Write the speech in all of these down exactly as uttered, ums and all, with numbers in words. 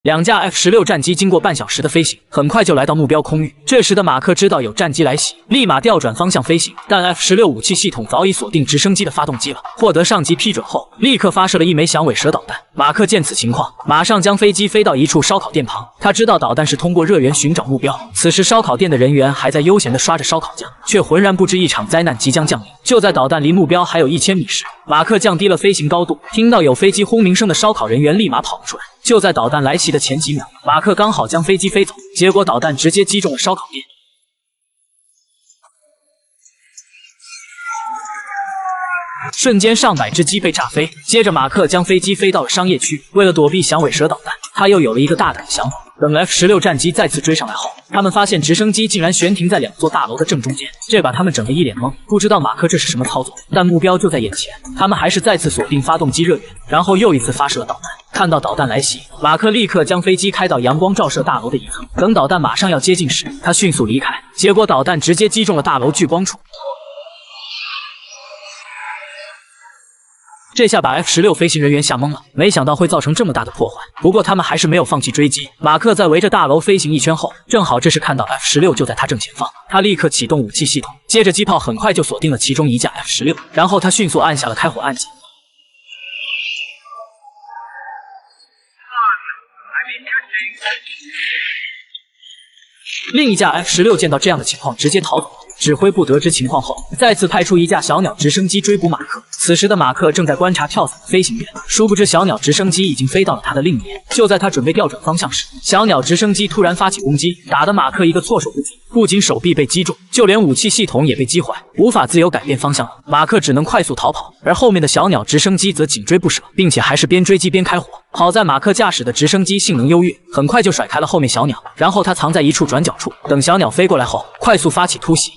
两架 F 十六 战机经过半小时的飞行，很快就来到目标空域。这时的马克知道有战机来袭，立马调转方向飞行，但 F 十六 武器系统早已锁定直升机的发动机了。获得上级批准后，立刻发射了一枚响尾蛇导弹。马克见此情况，马上将飞机飞到一处烧烤店旁。他知道导弹是通过热源寻找目标。此时烧烤店的人员还在悠闲地刷着烧烤酱，却浑然不知一场灾难即将降临。就在导弹离目标还有一千米时，马克降低了飞行高度，听到有飞机轰鸣声的烧烤人员立马跑了出来。就在导弹来袭的前几秒，马克刚好将飞机飞走，结果导弹直接击中了烧烤店。瞬间上百只鸡被炸飞，接着马克将飞机飞到了商业区。为了躲避响尾蛇导弹，他又有了一个大胆的想法。等 F 十六 战机再次追上来后，他们发现直升机竟然悬停在两座大楼的正中间，这把他们整得一脸懵，不知道马克这是什么操作。但目标就在眼前，他们还是再次锁定发动机热源，然后又一次发射了导弹。看到导弹来袭，马克立刻将飞机开到阳光照射大楼的一层。等导弹马上要接近时，他迅速离开，结果导弹直接击中了大楼聚光处。这下把 F 十六 飞行人员吓懵了，没想到会造成这么大的破坏。不过他们还是没有放弃追击。马克在围着大楼飞行一圈后，正好这时看到 F 十六 就在他正前方，他立刻启动武器系统，接着机炮很快就锁定了其中一架 F 十六，然后他迅速按下了开火按键。另一架 F 十六 见到这样的情况，直接逃走了。指挥部得知情况后，再次派出一架小鸟直升机追捕马克。此时的马克正在观察跳伞的飞行员，殊不知小鸟直升机已经飞到了他的另一边。就在他准备调转方向时，小鸟直升机突然发起攻击，打得马克一个措手不及，不仅手臂被击中，就连武器系统也被击坏，无法自由改变方向了。马克只能快速逃跑，而后面的小鸟直升机则紧追不舍，并且还是边追击边开火。好在马克驾驶的直升机性能优越，很快就甩开了后面小鸟，然后他藏在一处转角处，等小鸟飞过来后，快速发起突袭。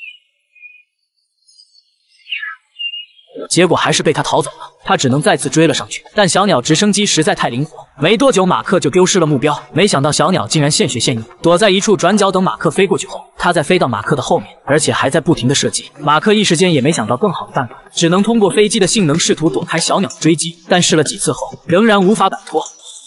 结果还是被他逃走了，他只能再次追了上去，但小鸟直升机实在太灵活，没多久马克就丢失了目标。没想到小鸟竟然现学现用，躲在一处转角等马克飞过去后，他再飞到马克的后面，而且还在不停的射击。马克一时间也没想到更好的办法，只能通过飞机的性能试图躲开小鸟的追击，但试了几次后仍然无法摆脱。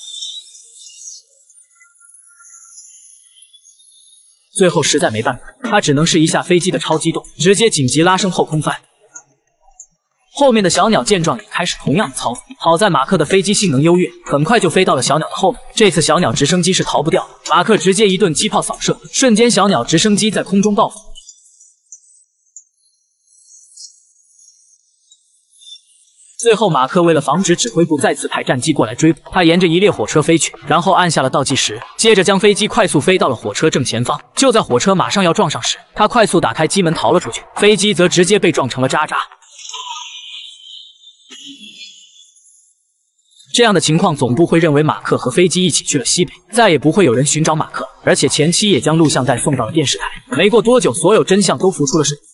最后实在没办法，他只能试一下飞机的超机动，直接紧急拉升后空翻。后面的小鸟见状也开始同样的操作，好在马克的飞机性能优越，很快就飞到了小鸟的后面。这次小鸟直升机是逃不掉的，马克直接一顿机炮扫射，瞬间小鸟直升机在空中爆发。最后马克为了防止指挥部再次派战机过来追捕，他沿着一列火车飞去，然后按下了倒计时，接着将飞机快速飞到了火车正前方。就在火车马上要撞上时，他快速打开机门逃了出去，飞机则直接被撞成了渣渣。这样的情况，总部会认为马克和飞机一起去了西北，再也不会有人寻找马克，而且前期也将录像带送到了电视台。没过多久，所有真相都浮出了水面。